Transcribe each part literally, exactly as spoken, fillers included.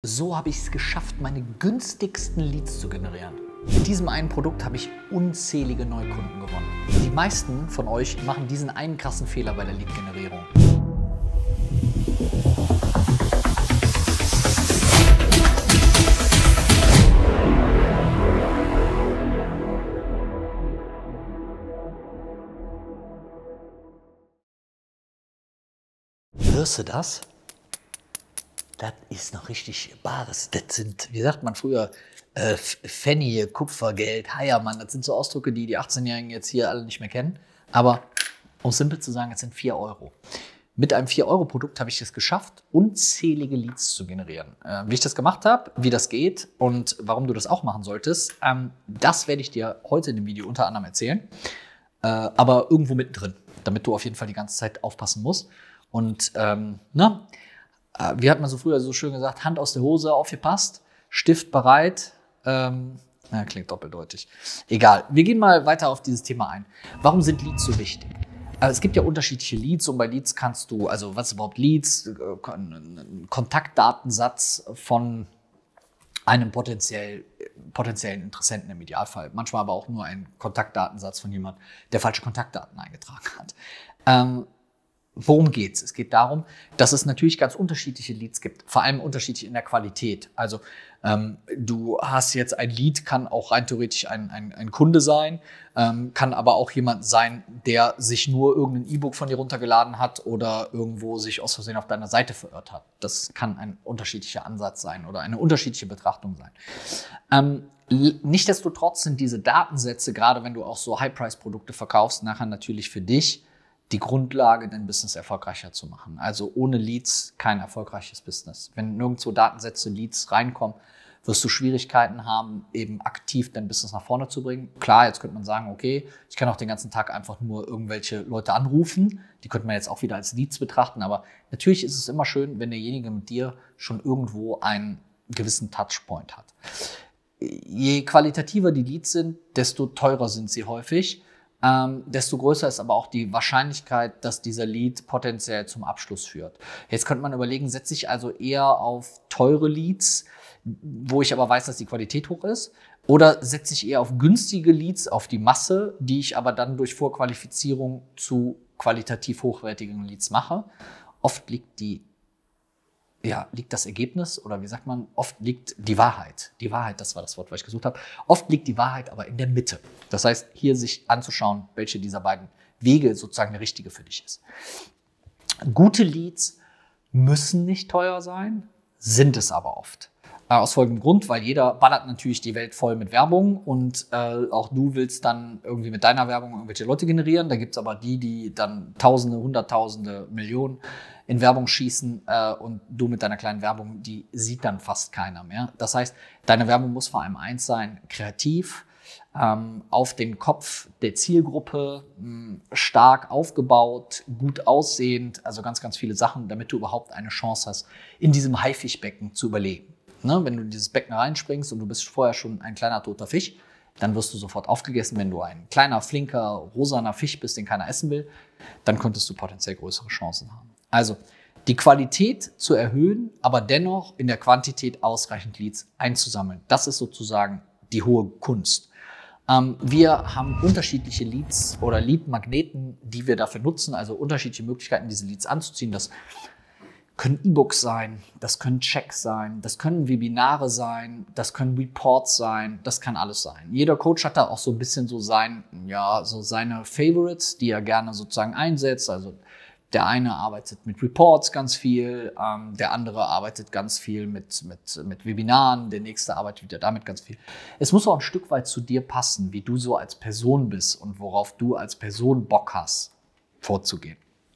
So habe ich es geschafft, meine günstigsten Leads zu generieren. Mit diesem einen Produkt habe ich unzählige Neukunden gewonnen. Die meisten von euch machen diesen einen krassen Fehler bei der Lead-Generierung. Hörst du das? Das ist noch richtig Bares. Das sind, wie sagt man früher, äh, Pfennige, Kupfergeld, Heiermann. Das sind so Ausdrücke, die die achtzehnjährigen jetzt hier alle nicht mehr kennen. Aber um simpel zu sagen, das sind vier Euro. Mit einem vier Euro Produkt habe ich es geschafft, unzählige Leads zu generieren. Äh, wie ich das gemacht habe, wie das geht und warum du das auch machen solltest, ähm, das werde ich dir heute in dem Video unter anderem erzählen. Äh, aber irgendwo mittendrin, damit du auf jeden Fall die ganze Zeit aufpassen musst. Und ähm, na, wie hat man so früher so schön gesagt, Hand aus der Hose, aufgepasst, Stift bereit. Ähm, na, klingt doppeldeutig. Egal, wir gehen mal weiter auf dieses Thema ein. Warum sind Leads so wichtig? Also es gibt ja unterschiedliche Leads und bei Leads kannst du, also was ist überhaupt Leads? Ein Kontaktdatensatz von einem potenziell, potenziellen Interessenten im Idealfall. Manchmal aber auch nur ein Kontaktdatensatz von jemandem, der falsche Kontaktdaten eingetragen hat. Ähm, Worum geht's? Es geht darum, dass es natürlich ganz unterschiedliche Leads gibt, vor allem unterschiedlich in der Qualität. Also ähm, du hast jetzt ein Lead, kann auch rein theoretisch ein, ein, ein Kunde sein, ähm, kann aber auch jemand sein, der sich nur irgendein E-Book von dir runtergeladen hat oder irgendwo sich aus Versehen auf deiner Seite verirrt hat. Das kann ein unterschiedlicher Ansatz sein oder eine unterschiedliche Betrachtung sein. Ähm, Nichtsdestotrotz sind diese Datensätze, gerade wenn du auch so High-Price-Produkte verkaufst, nachher natürlich für dich die Grundlage, dein Business erfolgreicher zu machen. Also ohne Leads kein erfolgreiches Business. Wenn nirgendwo Datensätze, Leads reinkommen, wirst du Schwierigkeiten haben, eben aktiv dein Business nach vorne zu bringen. Klar, jetzt könnte man sagen, okay, ich kann auch den ganzen Tag einfach nur irgendwelche Leute anrufen. Die könnte man jetzt auch wieder als Leads betrachten. Aber natürlich ist es immer schön, wenn derjenige mit dir schon irgendwo einen gewissen Touchpoint hat. Je qualitativer die Leads sind, desto teurer sind sie häufig. Ähm, desto größer ist aber auch die Wahrscheinlichkeit, dass dieser Lead potenziell zum Abschluss führt. Jetzt könnte man überlegen, setze ich also eher auf teure Leads, wo ich aber weiß, dass die Qualität hoch ist, oder setze ich eher auf günstige Leads, auf die Masse, die ich aber dann durch Vorqualifizierung zu qualitativ hochwertigen Leads mache. Oft liegt die Ja, liegt das Ergebnis oder wie sagt man, oft liegt die Wahrheit. Die Wahrheit, das war das Wort, was ich gesucht habe. Oft liegt die Wahrheit aber in der Mitte. Das heißt, hier sich anzuschauen, welche dieser beiden Wege sozusagen der richtige für dich ist. Gute Leads müssen nicht teuer sein, sind es aber oft. Aus folgendem Grund, weil jeder ballert natürlich die Welt voll mit Werbung und äh, auch du willst dann irgendwie mit deiner Werbung irgendwelche Leute generieren. Da gibt es aber die, die dann Tausende, Hunderttausende, Millionen in Werbung schießen äh, und du mit deiner kleinen Werbung, die sieht dann fast keiner mehr. Das heißt, deine Werbung muss vor allem eins sein, kreativ, ähm, auf den Kopf der Zielgruppe, mh, stark aufgebaut, gut aussehend, also ganz, ganz viele Sachen, damit du überhaupt eine Chance hast, in diesem Haifischbecken zu überleben. Ne, wenn du in dieses Becken reinspringst und du bist vorher schon ein kleiner toter Fisch, dann wirst du sofort aufgegessen. Wenn du ein kleiner, flinker, rosaner Fisch bist, den keiner essen will, dann könntest du potenziell größere Chancen haben. Also die Qualität zu erhöhen, aber dennoch in der Quantität ausreichend Leads einzusammeln. Das ist sozusagen die hohe Kunst. Ähm, wir haben unterschiedliche Leads oder Lead-Magneten, die wir dafür nutzen, also unterschiedliche Möglichkeiten, diese Leads anzuziehen. Das können E-Books sein, das können Checks sein, das können Webinare sein, das können Reports sein, das kann alles sein. Jeder Coach hat da auch so ein bisschen so sein, ja, so seine Favorites, die er gerne sozusagen einsetzt. Also der eine arbeitet mit Reports ganz viel, ähm, der andere arbeitet ganz viel mit, mit, mit Webinaren, der nächste arbeitet wieder damit ganz viel. Es muss auch ein Stück weit zu dir passen, wie du so als Person bist und worauf du als Person Bock hast, vorzugehen.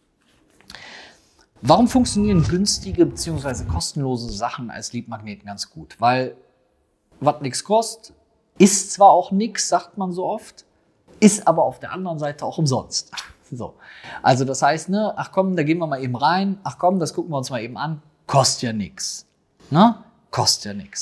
Warum funktionieren günstige bzw. kostenlose Sachen als Lead-Magneten ganz gut? Weil was nichts kostet, ist zwar auch nichts, sagt man so oft, ist aber auf der anderen Seite auch umsonst. So. Also das heißt, ne, ach komm, da gehen wir mal eben rein, ach komm, das gucken wir uns mal eben an, kostet ja nichts. Ne? Kostet ja nichts.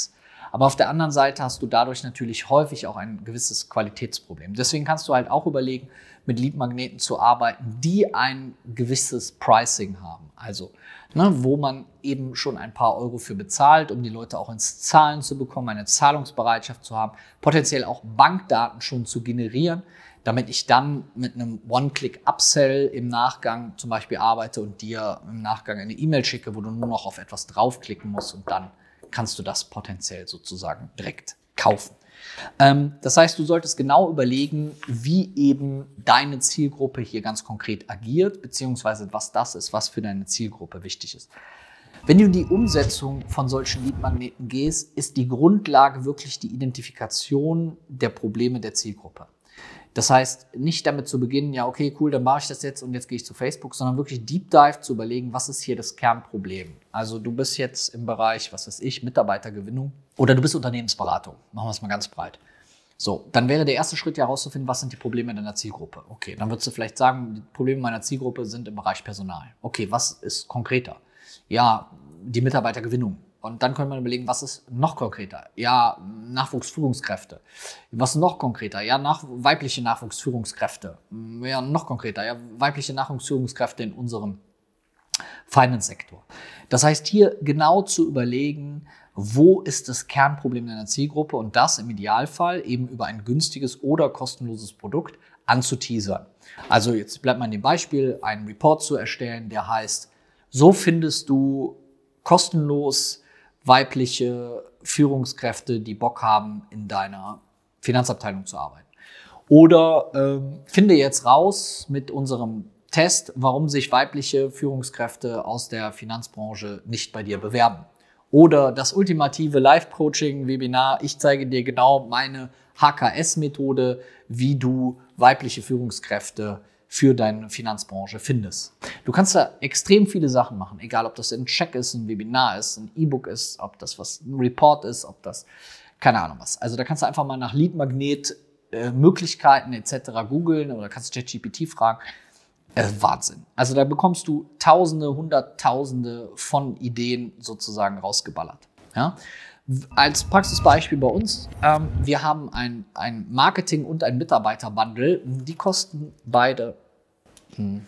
Aber auf der anderen Seite hast du dadurch natürlich häufig auch ein gewisses Qualitätsproblem. Deswegen kannst du halt auch überlegen, mit Leadmagneten zu arbeiten, die ein gewisses Pricing haben. Also, ne, wo man eben schon ein paar Euro für bezahlt, um die Leute auch ins Zahlen zu bekommen, eine Zahlungsbereitschaft zu haben, potenziell auch Bankdaten schon zu generieren, damit ich dann mit einem One-Click-Upsell im Nachgang zum Beispiel arbeite und dir im Nachgang eine E-Mail schicke, wo du nur noch auf etwas draufklicken musst und dann kannst du das potenziell sozusagen direkt kaufen. Ähm, das heißt, du solltest genau überlegen, wie eben deine Zielgruppe hier ganz konkret agiert, beziehungsweise was das ist, was für deine Zielgruppe wichtig ist. Wenn du in die Umsetzung von solchen Leadmagneten gehst, ist die Grundlage wirklich die Identifikation der Probleme der Zielgruppe. Das heißt, nicht damit zu beginnen, ja okay, cool, dann mache ich das jetzt und jetzt gehe ich zu Facebook, sondern wirklich Deep Dive zu überlegen, was ist hier das Kernproblem. Also du bist jetzt im Bereich, was weiß ich, Mitarbeitergewinnung oder du bist Unternehmensberatung. Machen wir es mal ganz breit. So, dann wäre der erste Schritt herauszufinden, was sind die Probleme deiner Zielgruppe. Okay, dann würdest du vielleicht sagen, die Probleme meiner Zielgruppe sind im Bereich Personal. Okay, was ist konkreter? Ja, die Mitarbeitergewinnung. Und dann könnte man überlegen, was ist noch konkreter? Ja, Nachwuchsführungskräfte. Was noch konkreter? Ja, nach, weibliche Nachwuchsführungskräfte. Ja, noch konkreter. Ja, weibliche Nachwuchsführungskräfte in unserem Finance-Sektor. Das heißt, hier genau zu überlegen, wo ist das Kernproblem deiner Zielgruppe und das im Idealfall eben über ein günstiges oder kostenloses Produkt anzuteasern. Also jetzt bleibt man in dem Beispiel, einen Report zu erstellen, der heißt, so findest du kostenlos weibliche Führungskräfte, die Bock haben, in deiner Finanzabteilung zu arbeiten. Oder ähm, finde jetzt raus mit unserem Test, warum sich weibliche Führungskräfte aus der Finanzbranche nicht bei dir bewerben. Oder das ultimative Live-Coaching-Webinar, ich zeige dir genau meine H K S-Methode, wie du weibliche Führungskräfte für deine Finanzbranche findest. Du kannst da extrem viele Sachen machen, egal ob das ein Check ist, ein Webinar ist, ein E-Book ist, ob das was ein Report ist, ob das keine Ahnung was. Also da kannst du einfach mal nach Leadmagnet äh, Möglichkeiten et cetera googeln oder kannst ChatGPT fragen. Äh, Wahnsinn. Also da bekommst du Tausende, Hunderttausende von Ideen sozusagen rausgeballert. Ja? Als Praxisbeispiel bei uns, ähm, wir haben ein, ein Marketing- und ein Mitarbeiterbundle. Die kosten beide hm,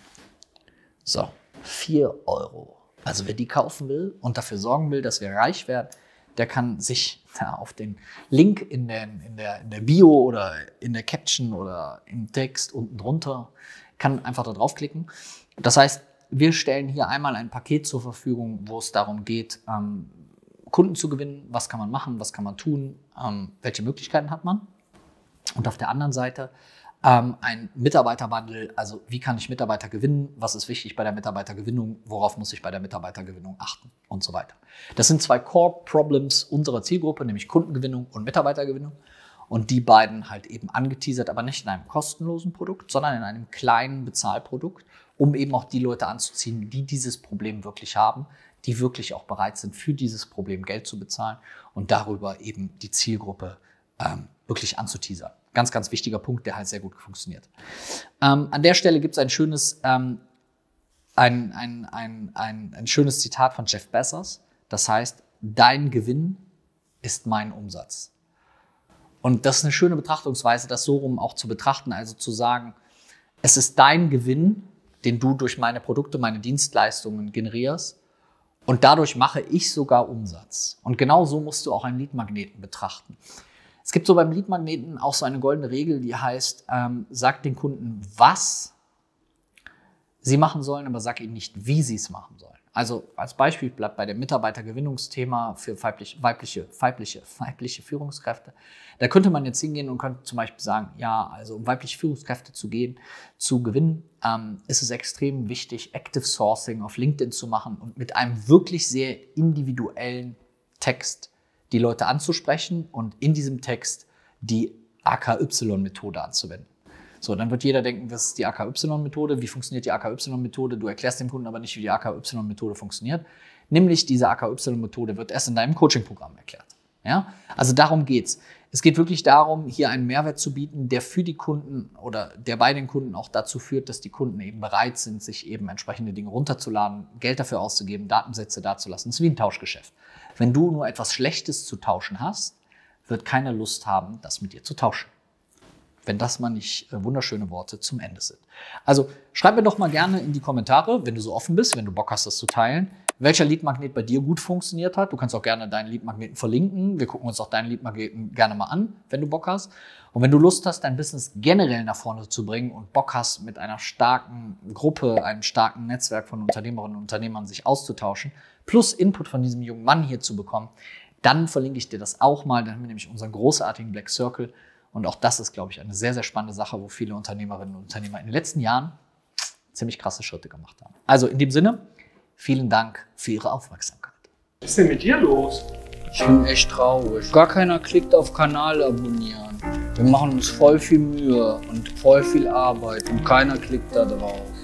so vier Euro. Also wer die kaufen will und dafür sorgen will, dass wir reich werden, der kann sich ja, auf den Link in der, in, der, in der Bio oder in der Caption oder im Text unten drunter, kann einfach da draufklicken. Das heißt, wir stellen hier einmal ein Paket zur Verfügung, wo es darum geht, ähm, Kunden zu gewinnen, was kann man machen, was kann man tun, ähm, welche Möglichkeiten hat man. Und auf der anderen Seite ähm, ein Mitarbeiterbundle, also wie kann ich Mitarbeiter gewinnen, was ist wichtig bei der Mitarbeitergewinnung, worauf muss ich bei der Mitarbeitergewinnung achten und so weiter. Das sind zwei Core-Problems unserer Zielgruppe, nämlich Kundengewinnung und Mitarbeitergewinnung. Und die beiden halt eben angeteasert, aber nicht in einem kostenlosen Produkt, sondern in einem kleinen Bezahlprodukt, um eben auch die Leute anzuziehen, die dieses Problem wirklich haben, die wirklich auch bereit sind, für dieses Problem Geld zu bezahlen und darüber eben die Zielgruppe ähm, wirklich anzuteasern. Ganz, ganz wichtiger Punkt, der halt sehr gut funktioniert. Ähm, an der Stelle gibt es ein schönes, ähm, ein, ein, ein, ein, ein schönes Zitat von Jeff Bezos. Das heißt, dein Gewinn ist mein Umsatz. Und das ist eine schöne Betrachtungsweise, das so rum auch zu betrachten, also zu sagen, es ist dein Gewinn, den du durch meine Produkte, meine Dienstleistungen generierst. Und dadurch mache ich sogar Umsatz. Und genau so musst du auch einen Leadmagneten betrachten. Es gibt so beim Leadmagneten auch so eine goldene Regel, die heißt, ähm, sag den Kunden, was sie machen sollen, aber sag ihnen nicht, wie sie es machen sollen. Also als Beispiel bleibt bei dem Mitarbeitergewinnungsthema für weibliche, weibliche, weibliche, weibliche Führungskräfte. Da könnte man jetzt hingehen und könnte zum Beispiel sagen, ja, also um weibliche Führungskräfte zu gehen, zu gewinnen, ähm, ist es extrem wichtig, Active Sourcing auf LinkedIn zu machen und mit einem wirklich sehr individuellen Text die Leute anzusprechen und in diesem Text die A K Y-Methode anzuwenden. So, dann wird jeder denken, das ist die A K Y-Methode. Wie funktioniert die A K Y-Methode? Du erklärst dem Kunden aber nicht, wie die A K Y-Methode funktioniert. Nämlich diese A K Y-Methode wird erst in deinem Coaching-Programm erklärt. Ja? Also darum geht's. Es geht wirklich darum, hier einen Mehrwert zu bieten, der für die Kunden oder der bei den Kunden auch dazu führt, dass die Kunden eben bereit sind, sich eben entsprechende Dinge runterzuladen, Geld dafür auszugeben, Datensätze dazulassen. Das ist wie ein Tauschgeschäft. Wenn du nur etwas Schlechtes zu tauschen hast, wird keiner Lust haben, das mit dir zu tauschen. Wenn das mal nicht äh, wunderschöne Worte zum Ende sind. Also schreib mir doch mal gerne in die Kommentare, wenn du so offen bist, wenn du Bock hast, das zu teilen, welcher Leadmagnet bei dir gut funktioniert hat. Du kannst auch gerne deinen Leadmagneten verlinken. Wir gucken uns auch deinen Leadmagneten gerne mal an, wenn du Bock hast. Und wenn du Lust hast, dein Business generell nach vorne zu bringen und Bock hast, mit einer starken Gruppe, einem starken Netzwerk von Unternehmerinnen und Unternehmern sich auszutauschen, plus Input von diesem jungen Mann hier zu bekommen, dann verlinke ich dir das auch mal. Dann haben wir nämlich unseren großartigen Black Circle. Und auch das ist, glaube ich, eine sehr, sehr spannende Sache, wo viele Unternehmerinnen und Unternehmer in den letzten Jahren ziemlich krasse Schritte gemacht haben. Also in dem Sinne, vielen Dank für Ihre Aufmerksamkeit. Was ist denn mit dir los? Ich bin echt traurig. Gar keiner klickt auf Kanal abonnieren. Wir machen uns voll viel Mühe und voll viel Arbeit und keiner klickt da drauf.